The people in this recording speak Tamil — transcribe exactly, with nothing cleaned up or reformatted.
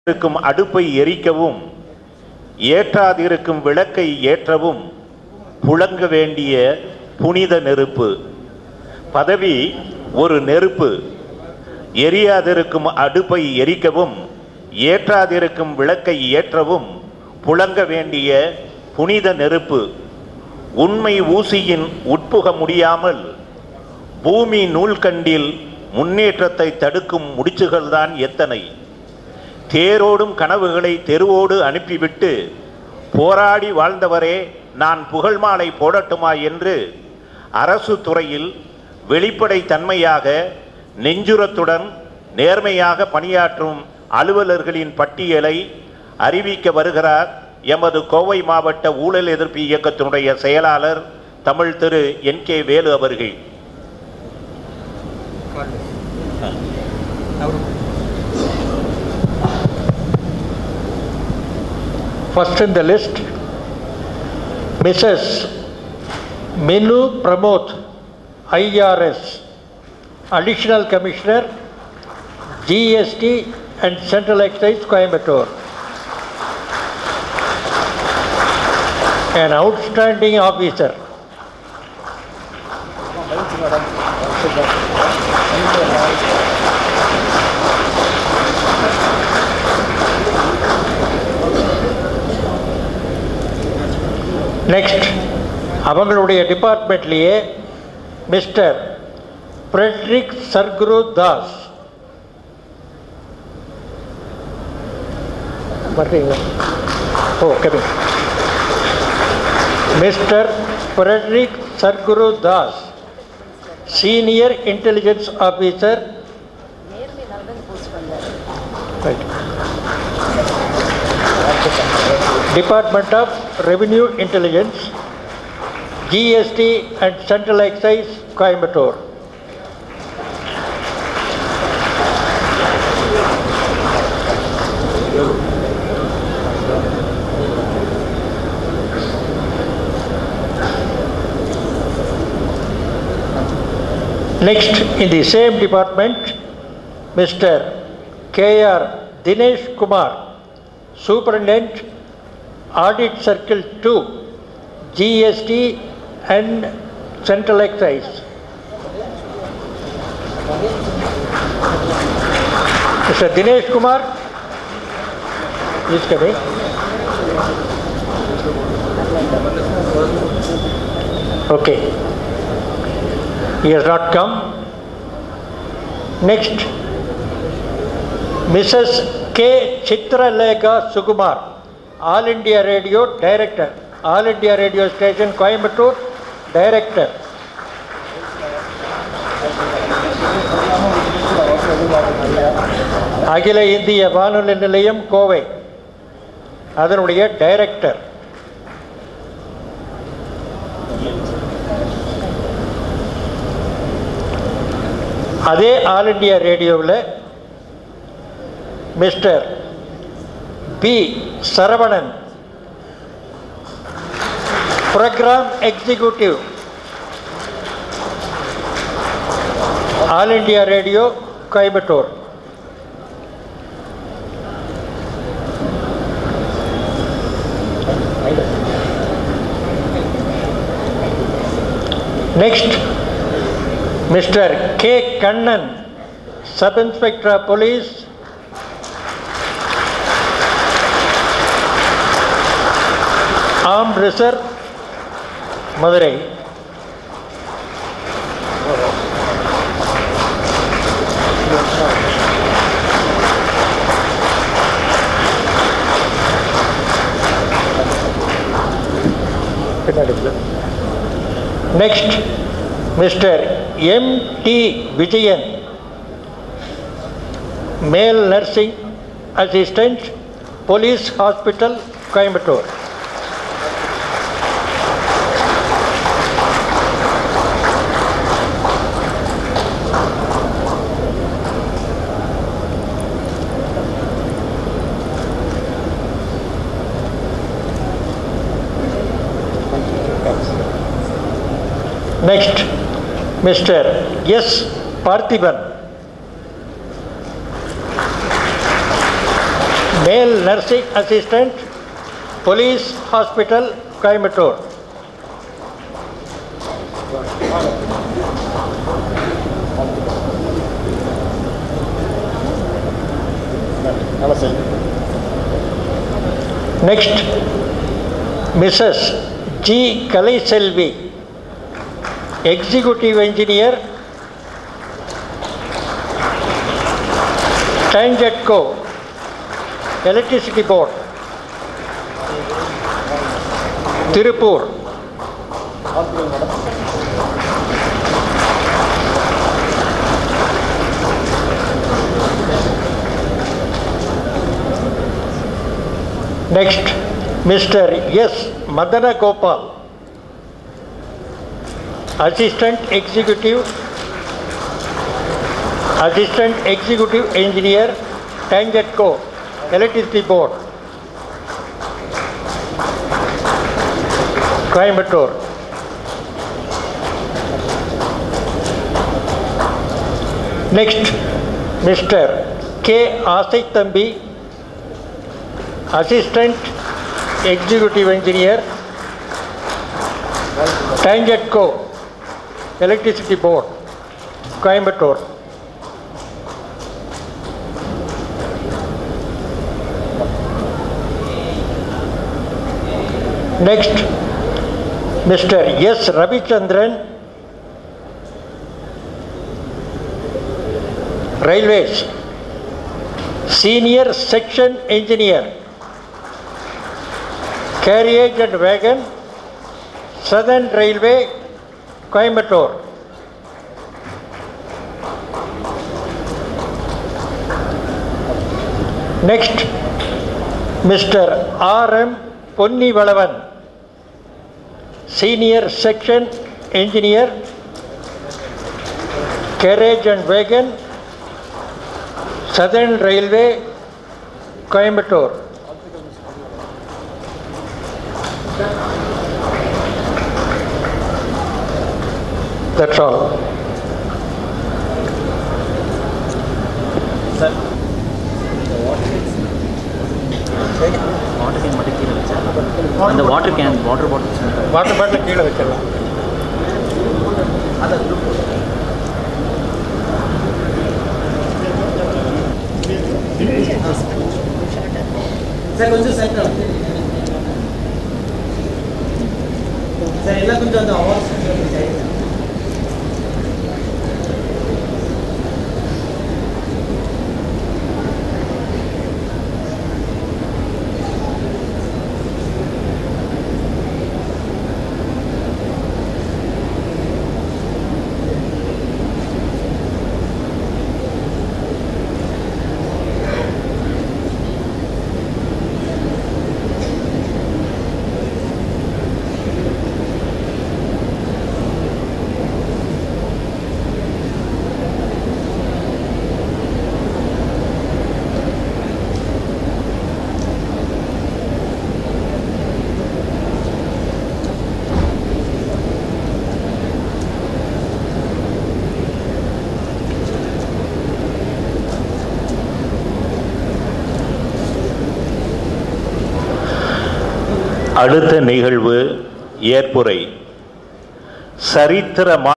இருக்கும் அடுப்பை எரிக்கவும் ஏற்றாதிருக்கும் விளக்கை ஏற்றவும் புழங்க வேண்டிய புனித நெருப்பு. பதவி ஒரு நெருப்பு. எரியாதிருக்கும் அடுப்பை எரிக்கவும் ஏற்றாதிருக்கும் விளக்கை ஏற்றவும் புழங்க வேண்டிய புனித நெருப்பு. உண்மை ஊசியின் உட்புக முடியாமல் பூமி நூல்கண்டில் முன்னேற்றத்தை தடுக்கும் முடிச்சுகள்தான் எத்தனை. தேரோடும் கனவுகளை தெருவோடு அனுப்பிவிட்டு போராடி வாழ்ந்தவரே நான் புகழ் மாலை போடட்டுமா என்று அரசு துறையில் வெளிப்படை தன்மையாக நெஞ்சுரத்துடன் நேர்மையாக பணியாற்றும் அலுவலர்களின் பட்டியலை அறிவிக்க வருகிறார் எமது கோவை மாவட்ட ஊழல் எதிர்ப்பு இயக்கத்தினுடைய செயலாளர் தமிழ் திரு என் கே வேலு அவர்கள். First in the list, Missus Minu Pramod, I R S, Additional Commissioner, G S T and Central Excise, Coimbatore. An outstanding officer. Next, அவங்களுடைய டிபார்ட்மெண்ட்லேயே mister Frederick Sarguru Das. Okay, mister Frederick Sarguru Das, senior intelligence officer, Department of Revenue Intelligence, G S T and Central Excise, Coimbatore. Next, in the same department, Mister K R Dinesh Kumar, Superintendent, Audit Circle two, G S T and Central Excise. Mister Dinesh Kumar, please come in. Okay, he has not come. Next, Missus K. Chitralega Sukumar, All India Radio Director, All India Radio Station, Coimbatore, Director. அகில இந்திய வானொலி நிலையம் கோவை, அதனுடைய டைரக்டர். அதே ஆல் இண்டியா ரேடியோவில் mister P Saravanan, program executive, all India radio Coimbatore. Next, mister K Kannan, sub inspector of police, armed reserve, Madurai. Next, mister M D Vijayan, male nursing assistant, police hospital, Coimbatore. Next, Mister S. Parthiban, Male nursing assistant, Police Hospital, Coimbatore. Next, Missus G. Kalaiselvi, Executive Engineer, Tangetco, Electricity Board, Tirupur. Next, Mister S. Madana Gopal, Assistant Executive, Assistant Executive Engineer, Tangetco, Electricity Board, Coimbatore. Next, Mister K. Asik Thambi, Assistant Executive Engineer, Tangetco, Electricity Board, Coimbatore. Next, Mister S. Ravichandran, Railways, Senior Section Engineer, Carriage and Wagon, Southern Railway, Coimbatore. Next, Mister R M Ponni Valavan, Senior Section Engineer, Carriage and Wagon, Southern Railway, Coimbatore. That's all. Sir, water can மட்டும் கீழே வச்சிடலாம். அந்த water can water bottle water bottle கீழே வச்சிடலாம். சார் கொஞ்சம் சார் சார் எல்லாம் கொஞ்சம் அந்த அவார்ட்ஸ் அடுத்த நிகழ்வு ஏற்புரை. சரித்திர